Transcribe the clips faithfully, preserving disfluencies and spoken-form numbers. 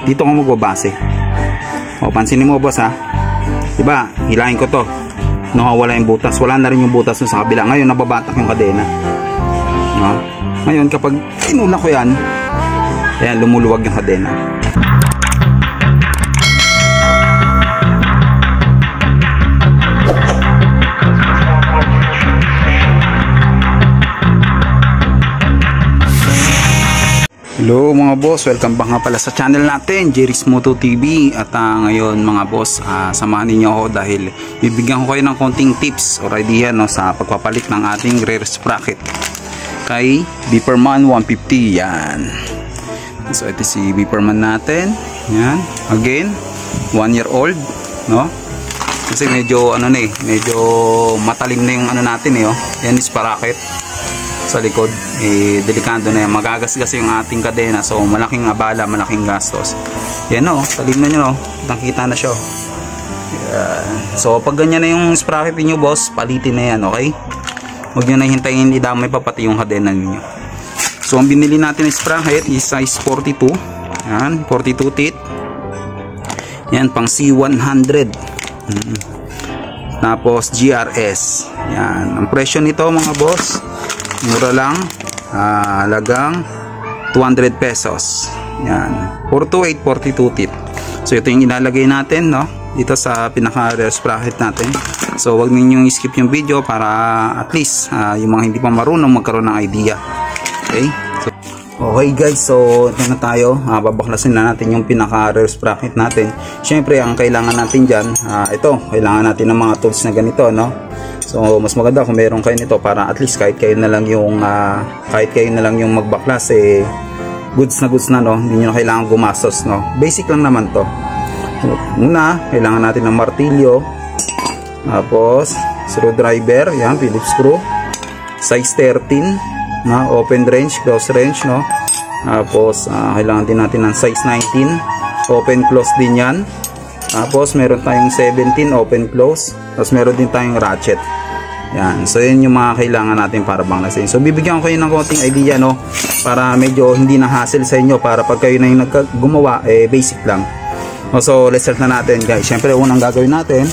dito ka magbabase. O, pansinin mo boss ha. Diba, hilahin ko to. Nakawala yung butas. Wala na rin yung butas sa kabila. Ngayon, nababatak yung kadena. No? Ngayon, kapag inula ko yan, ayan, lumuluwag yung kadena. Hello mga boss, welcome back nga pala sa channel natin, Jerry's Moto T V. At uh, ngayon mga boss, uh, samahan niyo ako dahil bibigyan ko kayo ng konting tips or idea no, sa pagpapalit ng ating rear sprocket kay Beeperman one fifty. Yan. So ito si Beeperman natin. Yan. Again, one year old, no? Kasi medyo ano na eh, medyo matalim na yung ano natin eh, oh. Yan is sprocket sa likod, eh, delikado na yan, magagasgas yung ating kadena, so malaking abala, malaking gastos. Yan o, talim na nyo, no? Nakita na siya. Yan. So pag ganyan na yung sprocket niyo boss, palitin na yan, okay? Huwag nyo na hintayin idamay pa pati yung kadena niyo. So ang binili natin ng sprocket is size forty-two. Yan, forty-two teeth. Yan, pang C one hundred. Hmm. Tapos G R S. Yan, ang presyo nito mga boss, mura lang, uh, halagang two hundred pesos. Yan, four two eight, forty-two teeth. So ito yung ilalagay natin, no, dito sa pinaka rear sprocket natin. So wag ninyong skip yung video para at least uh, yung mga hindi pa marunong magkaroon ng idea. Okay, so, okay guys, so ito na tayo, uh, babaklasin na natin yung pinaka rear sprocket natin. Syempre ang kailangan natin dyan, uh, ito, kailangan natin ng mga tools na ganito, no. So mas maganda kung meron kayo nito para at least kahit kayo na lang yung uh, kahit kayo na lang yung magbaklas, eh goods na goods na, no, hindi nyo na kailangan gumastos, no. Basic lang naman to. So, una, kailangan natin ng martilyo, tapos screwdriver, yan, Phillips screw, size thirteen na open range, close range, no. Tapos uh, kailangan din natin ng size nineteen, open close din yan. Tapos meron tayong seventeen, open close. Tapos meron din tayong ratchet. Yan. So yun yung mga kailangan natin para baklasin. So bibigyan ko kayo ng konting idea, no, para medyo hindi na hassle sa inyo, para pag kayo na yung gumawa, eh basic lang. So let's start na natin guys. Syempre unang gagawin natin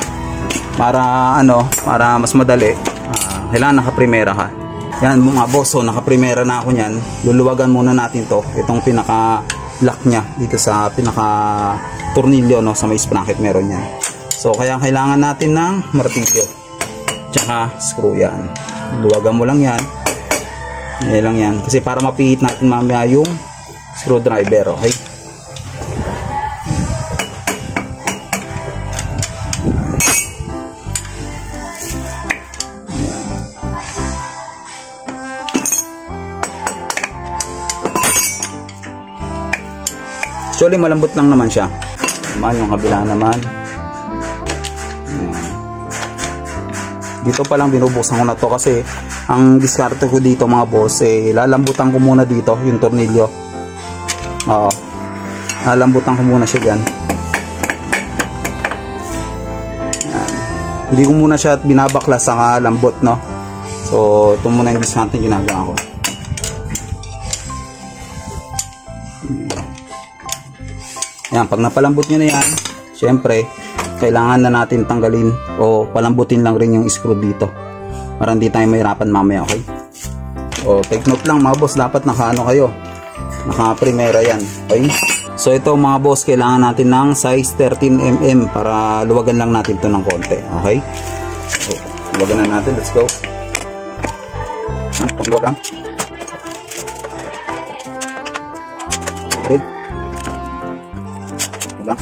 para ano, para mas madali, uh, kailangan nakaprimera ka. Yan mga boss, so nakaprimera na ako niyan. Luluwagan muna natin to, itong pinaka lock nya dito sa pinaka tornilyo, no, sa may sprocket meron yan. So kaya kailangan natin ng martilyo tsaka screw. Yan, luwagan mo lang yan, yan lang yan, kasi para mapihit natin mamaya yung screwdriver. Okay, actually malambot lang naman siya. Naman yung kabila naman. Dito pa lang binubuksan ko na to kasi ang diskarte ko dito mga boss, eh lalambutan ko muna dito yung tornilyo. Oo, lalambutan ko muna siya dyan. Yan. Hindi ko muna siya binabaklas sa lambot, no. So ito muna yung diskarte ginagawa ko. Yan, pag napalambot nyo na yan, syempre kailangan na natin tanggalin o palambutin lang rin yung screw dito para hindi tayo mahirapan mamaya. Okay, o take note lang mga boss, dapat nakaano kayo, naka-primera yan. Okay, so ito mga boss, kailangan natin ng size thirteen millimeters para luwagan lang natin to ng konti. Okay, so luwagan na natin, let's go. Luwagan. Okay, lang.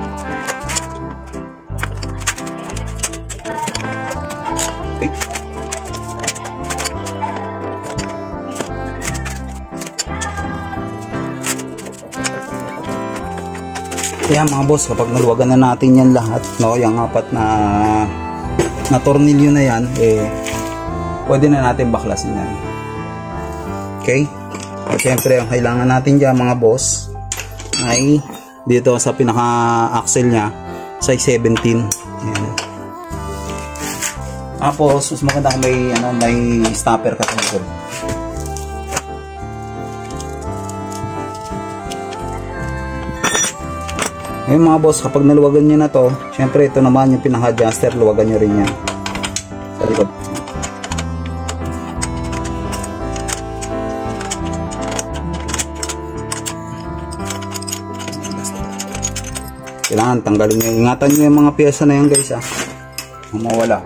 Okay. Kaya mga boss, kapag naluwagan na natin yan lahat, no, yung apat na na tornilyo na yan, eh pwede na natin baklasin yan. Okay? At syempre ang kailangan natin dyan mga boss ay dito sa pinaka axle nya, size seventeen. Ayan. Tapos mas maganda kung may ano, may stopper ka sa likod. Ngayon mga boss, kapag naluwagan nyo na to, syempre ito naman yung pinaka-adjuster, luwagan nyo rin yan sa likod. Kailangan tanggalin nyo, ingatan nyo yung mga pyesa na yan guys ha, mawala.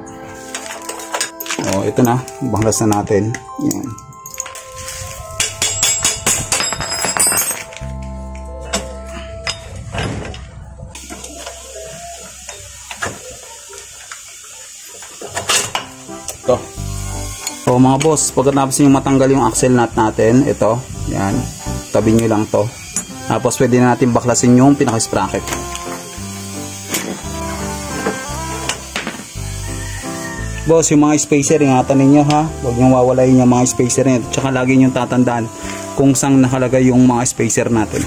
O ito na, banglas na natin yan. Ito. So mga boss, pagkatapos nyo matanggal yung axle nut natin, ito, yan, tabi nyo lang to. Tapos pwede na natin baklasin yung pinaka-sprocket. Boss, yung mga spacer, ingatan ninyo ha, huwag nyo wawalayin yung mga spacer nyo, tsaka lagi nyo tatandaan kung saan nakalagay yung mga spacer natin.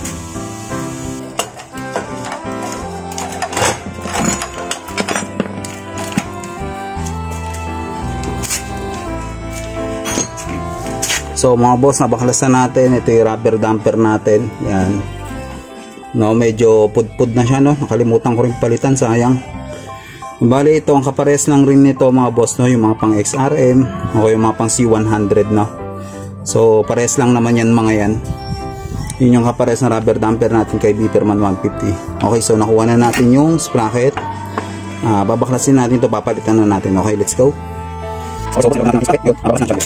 So mga boss, nabaklasan natin. Ito yung rubber damper natin. Yan. No, medyo pudpud na siya, no. Nakalimutan ko rin palitan, sayang. Bali, ito ang kapares lang rin nito mga boss, no, yung mga pang X R M o yung mga pang C one hundred, no. So pares lang naman yan mga yan. Yun yung kapares na rubber damper natin kay Beeperman one fifty. Okay, so nakuha na natin yung sprocket. Ah, babaklasin natin ito, papalitan na natin. Okay, let's go. So, so, natin yung sprocket.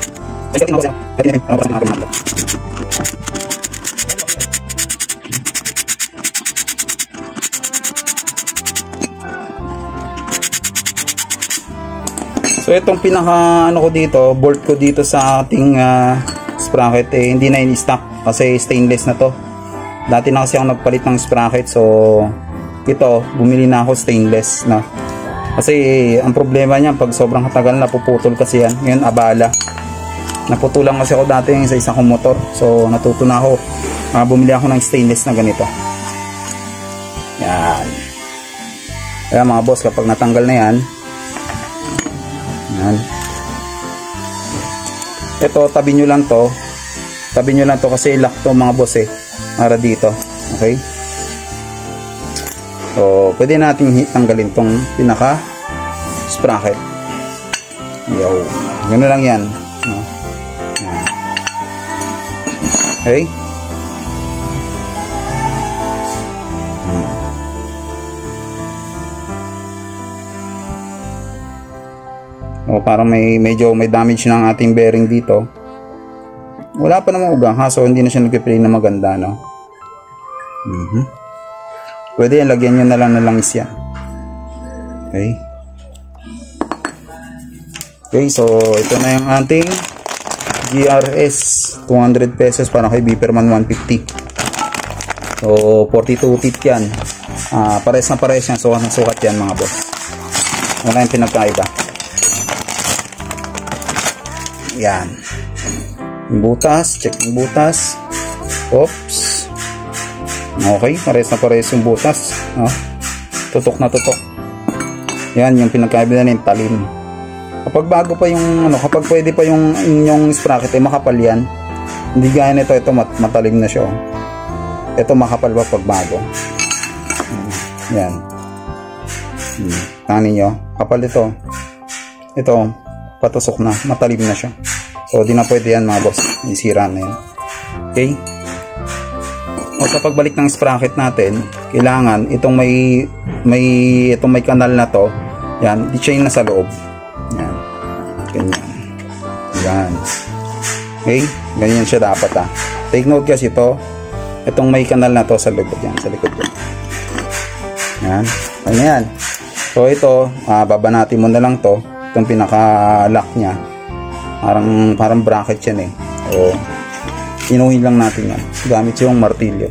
So itong pinaka ano ko dito, bolt ko dito sa ating uh, sprocket eh, hindi na in-stock kasi stainless na to. Dati na kasi ako nagpalit ng sprocket, so ito bumili na ako stainless na. Kasi eh, ang problema niya pag sobrang katagal na puputol kasi yan. Ngayon abala. Naputulan kasi ako dati sa isang kong motor. So natuto na ako. Uh, bumili ako ng stainless na ganito. Yan. Kaya mga boss, kapag natanggal na yan, yan. Ito, tabi nyo lang to. Tabi nyo lang to kasi lock to mga boss eh. Para dito. Okay. So pwede natin tanggalin tong pinaka sprocket. Yo. Ganoon lang yan. Okay. Hmm. O parang may medyo may damage ng ating bearing dito. Wala pa namang ugang ha, so hindi na siya nag-play na maganda, no. Mhm. Pwede yan, lagyan nyo na lang ng langis yan. Okay. Okay, so ito na yung ating G R S two hundred pesos para kay Beeperman one fifty. So forty-two teeth yan. Ah, pares na pares yan. Sukat na sukat yan mga boss. Wala yung pinagkaiba. Yan. Yung butas. Check yung butas. Oops. Okay. Pares na pares yung butas. Oh. Tutok na tutok. Yan yung pinagkaiba na yung talim. Kapag bago pa yung ano, kapag pwede pa yung inyong sprocket ay makapal yan. Hindi gaya nito, ito mat matalim na siya. Ito makapal pa pag bago. Yan. Hmm. Tangin niyo, kapal ito. Ito, patusok na, matalim na siya. So di na pwede yan mga boss, isira na yan. Okay? O sa pagbalik ng sprocket natin, kailangan itong may may itong may kanal na to, yan, i-chain na sa loob. Yan. Ganyan. Yan. Okay? Ganyan siya dapat ah. Take note kasi ito, itong may kanal na to sa likod yan, sa likod yan. Yan. Ganyan. So ito, ah, babanatin mo na lang to, itong pinaka-lock niya. Parang parang bracket yan eh. So inuhin lang natin yan gamit yung martilyo.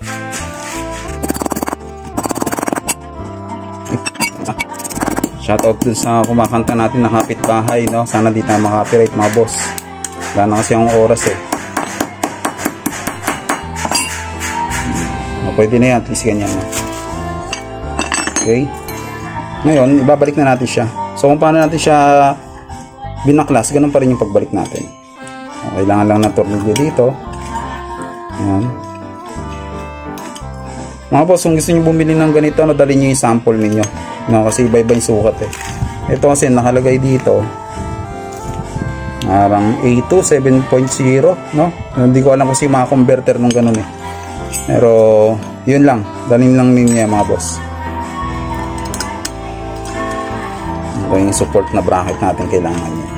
Shoutout dun sa kumakanta natin na kapitbahay, no? Sana di tayo makapiright mga boss. Wala na kasi ang oras eh. Hmm. Pwede na yan, at least ganyan na. Okay. Ngayon, ibabalik na natin siya. So kung paano natin siya binaklas, ganun pa rin yung pagbalik natin. Okay, kailangan lang ng tornilyo dito. Ayan. Mga boss, kung gusto nyo bumili ng ganito, no, dali nyo yung sample ninyo, no, kasi iba-iba yung sukat eh. Ito kasi nakalagay dito parang A two seven point zero, no? Hindi ko alam kasi yung mga converter nung ganun eh. Pero yun lang, dalhin lang ninyo mga boss. Ito yung support na bracket natin kailangan niya.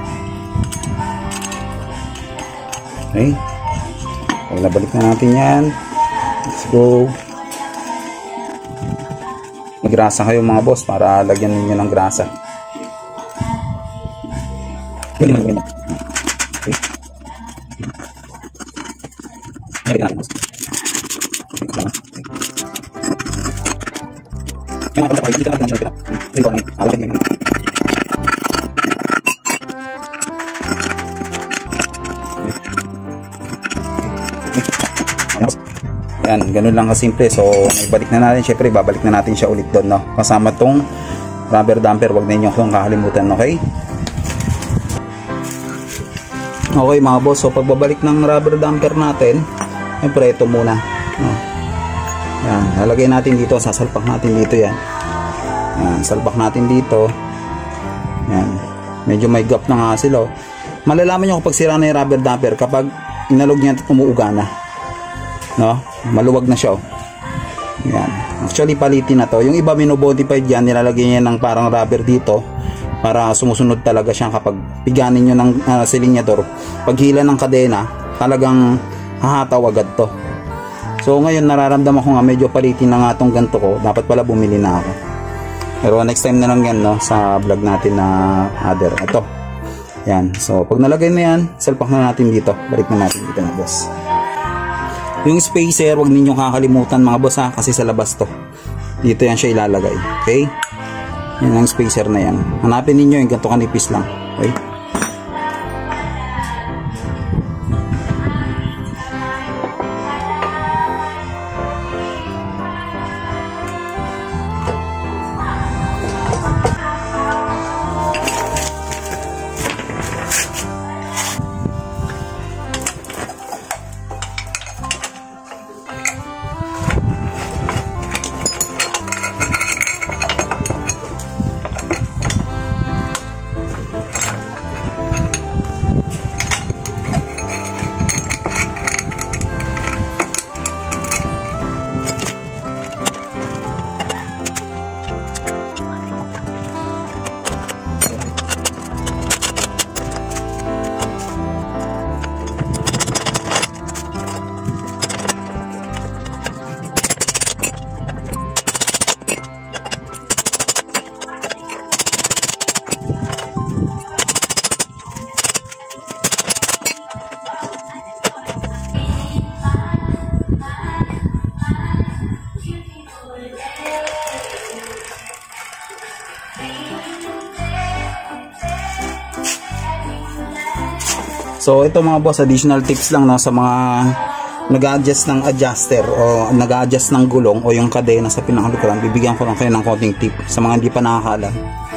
Okay, pag nabalik na natin yan, let's go. Magrasa kayo mga boss para lagyan ninyo ng grasa. Okay. Yan, ganun lang kasimple. So, ibalik na natin. Syempre, babalik na natin siya ulit doon, no? Kasama tong rubber damper. Huwag na ninyo kung kakalimutan, okay? Okay mga boss, so pagbabalik ng rubber damper natin, syempre ito muna, no? Yan, lalagay natin dito, sasalpak natin dito yan. Yan, salpak natin dito. Yan, medyo may gap na nga sila, oh. Malalaman nyo kapag sira na yung rubber damper kapag inalog niya at umuuga na, no? Maluwag na siya, oh. Yan, actually palitin na to. Yung iba minobodified yan, nilalagay niya ng parang rubber dito para sumusunod talaga siya kapag piganin nyo ng uh, silinyador. Pag hila ng kadena, talagang hahataw agad to. So ngayon nararamdaman ko nga medyo palitin na nga itong ganito ko. Dapat pala bumili na ako. Pero next time na lang yan, no, sa vlog natin na other. Ito. Yan. So pag nalagay na yan, salpak na natin dito. Balik na natin dito mga boss. Yung spacer, wag ninyong kakalimutan mga boss, ha, kasi sa labas to. Dito yan siya ilalagay. Okay? Yan ang spacer na yan. Hanapin ninyo yung ganito kanipis lang. Okay? So ito mga boss, additional tips lang, no, sa mga nag-a-adjust ng adjuster o nag-a-adjust ng gulong o yung kadena sa pinakalikuran. Bibigyan ko lang kayo ng konting tip sa mga hindi pa nakakaalam.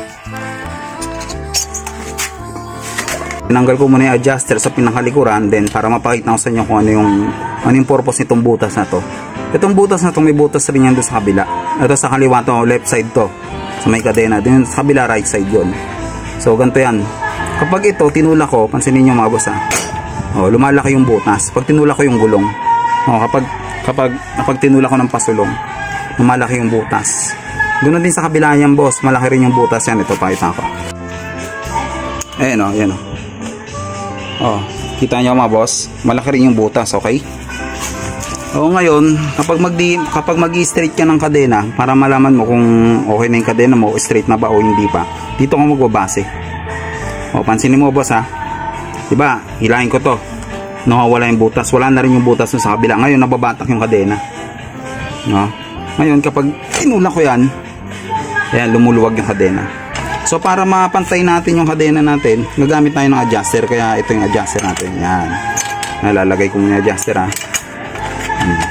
Tinanggal ko muna yung adjuster sa pinakalikuran, then para mapakita ko sa inyo kung ano yung, ano yung purpose nitong butas na to. Itong butas na to, may butas rin yan doon sa kabila. Ito sa kaliwa to, left side to, sa may kadena. Doon sa kabila, right side yun. So ganito yan. Kapag ito, tinulak ko, pansinin nyo mga boss, ha? O, lumalaki yung butas. Pag tinulak ko yung gulong, o, kapag, kapag, kapag tinulak ko ng pasulong, lumalaki yung butas. Ganoon din sa kabila yan, boss. Malaki rin yung butas yan. Ito, pakita ko. Ayan o, ayan o. O, kita nyo mga boss, malaki rin yung butas, okay? O, ngayon, kapag mag-di, kapag mag-i-straight ka ng kadena, para malaman mo kung okay na yung kadena mo, straight na ba o hindi pa, dito ka magbabase. O, pansinin mo boss, ha, diba, hilahin ko to, nawawala yung butas, wala na rin yung butas sa kabila. Ngayon nababatak yung kadena, no? Ngayon kapag tinulak ko yan, ayan, lumuluwag yung kadena. So para mapantay natin yung kadena natin, gagamit tayo ng adjuster. Kaya ito yung adjuster natin, yan, nalalagay ko muna yung adjuster, ha. hmm.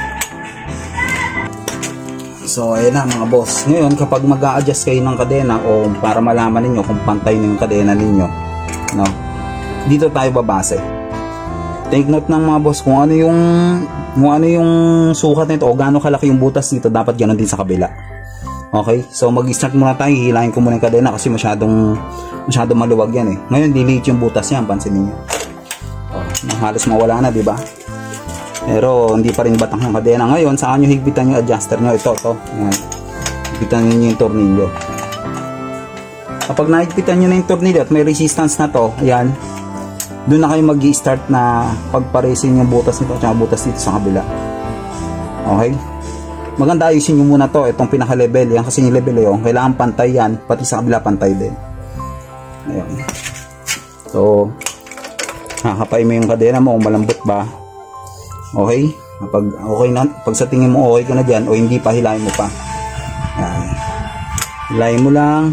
So ayan na mga boss, ngayon kapag mag-a-adjust kayo ng kadena o para malaman niyo kung pantay na yung kadena ninyo, no, dito tayo babase. take note ng mga boss kung ano yung kung ano yung sukat nito o gaano kalaki yung butas dito, dapat ganoon din sa kabila. Okay, so mag-start muna tayo. Hihilahin ko muna yung kadena kasi masyadong masyadong maluwag yan eh. Ngayon liliit yung butas yan, pansinin niyo. Oh, halos mawala na, di ba? Pero hindi pa rin batak yung kadena. Ngayon, saan nyo higpitan yung adjuster nyo? Ito, to. Ayan. Higpitan nyo yung tornilyo. Kapag nahigpitan nyo na yung tornilyo at may resistance na to, ayan, doon na kayo mag-i-start na pagparesin yung butas nito at butas dito sa kabila. Okay? Maganda ayusin nyo muna to, itong pinaka-level. Yan kasi yung level yun. Kailangan pantay yan, pati sa kabila pantay din. Ayan. So, nakakapay mo yung kadena mo kung malambot ba. Okay? Pag okay na, pag sa tingin mo okay ka na dyan o hindi pa, hilahin mo pa. Ayan. Hilahin mo lang.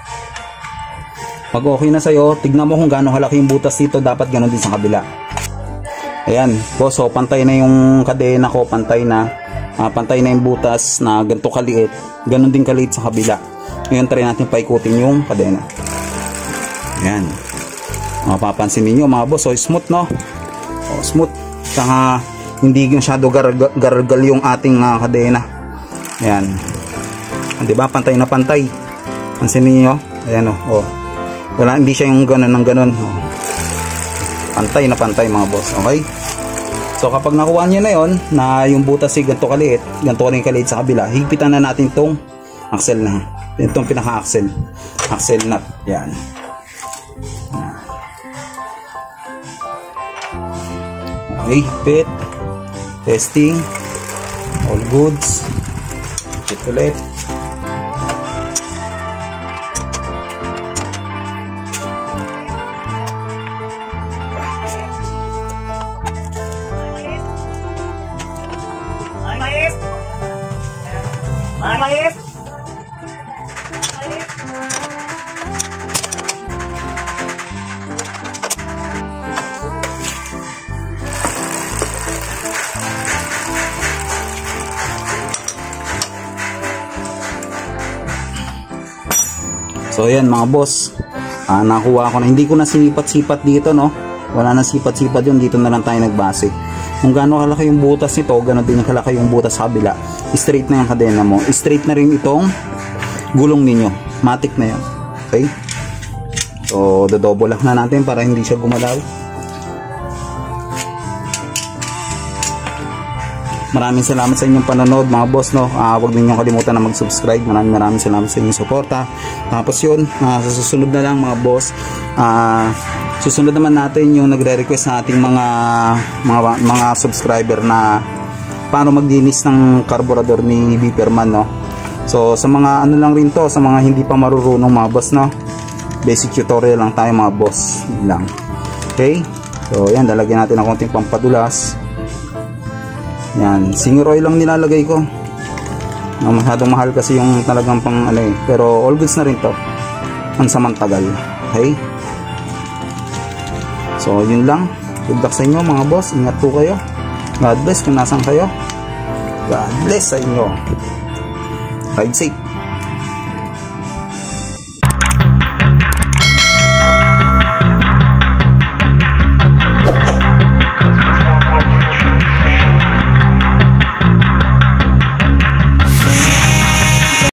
Pag okay na sa'yo, tignan mo kung gaano kalaki yung butas dito, dapat ganoon din sa kabila. Ayan, po, so pantay na yung kadena ko, pantay na, uh, pantay na yung butas na ganito kaliit, ganoon din kaliit sa kabila. Ngayon, try natin paikutin yung kadena. Ayan. Mapapansin niyo mga boss, so smooth, no? O, smooth. Saka hindi masyado gargal yung ating uh, kadena. Ayan. Diba? Pantay na pantay. Pansin niyo? Ayan o. Oh. Wala, hindi siya yung ganon ng ganon. Oh. Pantay na pantay mga boss. Okay? So kapag nakuha nyo na yon na yung butas ay ganito kaliit, ganito rin kaliit sa kabila, higpitan na natin itong axle na. Itong pinaka-axle. Axle nut. Yan. Okay, higpit. Testing. All goods. Higpit ulit. Mais. So ayan mga boss, ah, nakuha ko na, hindi ko na sinipat-sipat dito, no? Wala na sipat-sipat yun, dito na lang tayo nagbase. Kung gaano kalaki yung butas nito, gano'n din yung kalaki yung butas sa kabila. Straight na yung kadena mo. Straight na rin itong gulong ninyo. Matic na yun. Okay? So, dodouble lang na natin para hindi siya gumalaw. Maraming salamat sa inyong panonood mga boss, no? Uh, huwag ninyong kalimutan na mag-subscribe. Maraming maraming salamat sa inyong suporta. Tapos yun, uh, sa susunod na lang mga boss, uh, susunod naman natin yung nagre-request sa ating mga mga mga subscriber na paano maglinis ng carburetor ni Beeperman, no? So sa mga ano lang rin to, sa mga hindi pa marurunong mga boss, no? Basic tutorial lang tayo mga boss lang. Okay? So yan, lalagyan natin ng konting pampadulas. Yan, singer oil lang nilalagay ko. No, masyadong mahal kasi yung talagang pang ano eh. Pero all goods na rin to. Pansamantagal. Okay? So yun lang. Good luck sa inyo mga boss. Ingat po kayo. God bless kung nasan kayo. God bless sa inyo. Ride safe.